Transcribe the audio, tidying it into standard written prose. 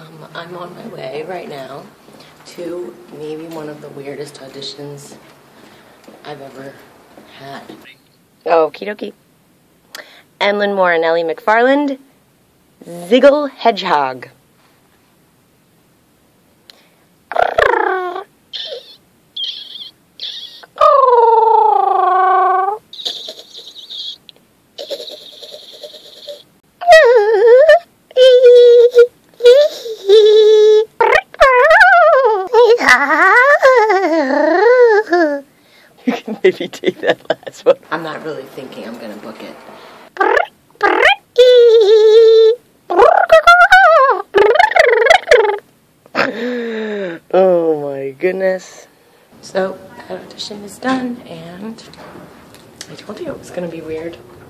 I'm on my way right now to maybe one of the weirdest auditions I've ever had. Okie dokie. Emlyn Moore and Ellie McFarland, Ziggle Hedgehog. You can maybe take that last one. I'm not really thinking I'm gonna book it. Oh my goodness. So that audition is done, and I told you it was gonna be weird.